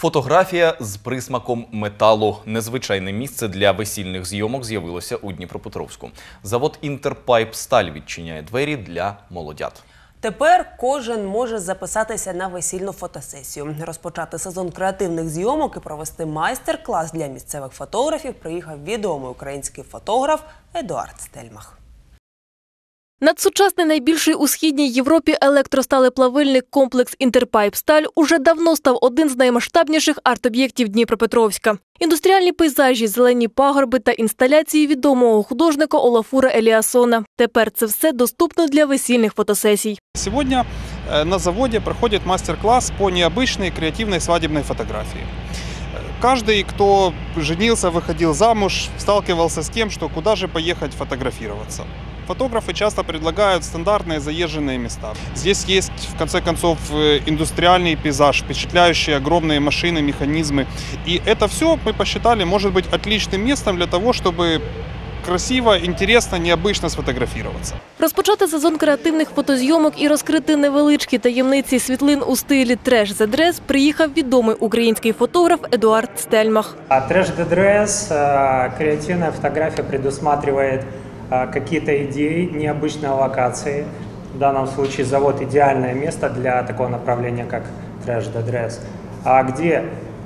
Фотографія з присмаком металу. Незвичайне місце для весільних зйомок з'явилося у Дніпропетровську. Завод «Інтерпайп-Сталь» відчиняє двері для молодят. Тепер кожен може записатися на весільну фотосесію. Розпочати сезон креативних зйомок і провести майстер-клас для місцевих фотографів приїхав відомий український фотограф Едуард Стельмах. Надсучасний, найбільший у Східній Європі електросталеплавильний комплекс «Інтерпайп-Сталь» уже давно став один з наймасштабніших арт-об'єктів Дніпропетровська. Індустріальні пейзажі, зелені пагорби та інсталяції відомого художника Олафура Еліасона. Тепер це все доступно для весільних фотосесій. Сьогодні на заводі проходить мастер-класс по необычной креативной свадебной фотографии. Каждый, кто женился, выходил замуж, сталкивался с тем, что куда же поехать фотографироваться. Фотографы часто предлагают стандартные заезженные места. Здесь есть, в конце концов, индустриальный пейзаж, впечатляющие огромные машины, механизмы. И это все, мы посчитали, может быть отличным местом для того, чтобы красиво, інтересно, необычно сфотографуватися. Розпочати сезон креативних фотозйомок і розкрити невеличкі таємниці світлин у стилі «Trash the Dress» приїхав відомий український фотограф Едуард Стельмах. «Trash the Dress» – креативная фотография предусматривает какие-то идеи, необычные локации. В данном случае завод – идеальное место для такого направления, как «Trash the Dress», где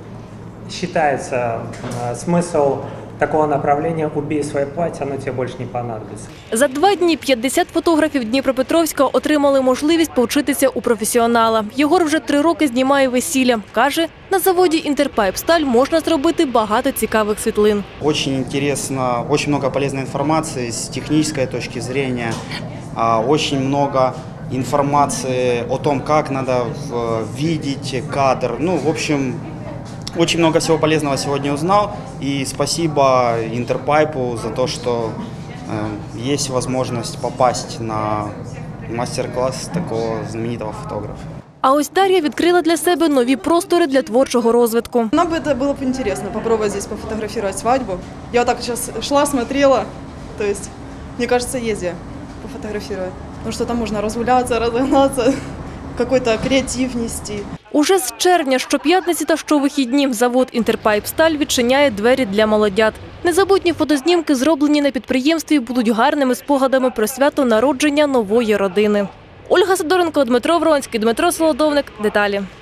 считается смысл такого направления «убей своє плаття, оно тебе більше не понадобиться». За 2 дні 50 фотографів Дніпропетровська отримали можливість повчитися у професіонала. Єгор вже 3 роки знімає весілля. Каже, на заводі «Інтерпайп-Сталь» можна зробити багато цікавих світлин. Очень интересно, очень много полезной информации с технической точки зрения, очень много информации о том, как надо видеть кадр. Ну, в общем, очень много всего полезного сегодня узнал, и спасибо Интерпайпу за то, что есть возможность попасть на мастер-класс такого знаменитого фотографа. А ось Дар'я відкрила для себе нові простори для творчого розвитку. Нам бы это было бы интересно, попробовать здесь пофотографировать свадьбу. Я вот так сейчас шла, смотрела, то есть, мне кажется, езде пофотографировать. Потому что там можно разгуляться, разогнаться, какой-то креатив нести. Уже з червня щоп'ятниці та щовихідні завод «Інтерпайп-Сталь» відчиняє двері для молодят. Незабутні фотознімки, зроблені на підприємстві, будуть гарними спогадами про свято народження нової родини. Ольга Сидоренко, Дмитро Вронський, Дмитро Солодовник. Деталі.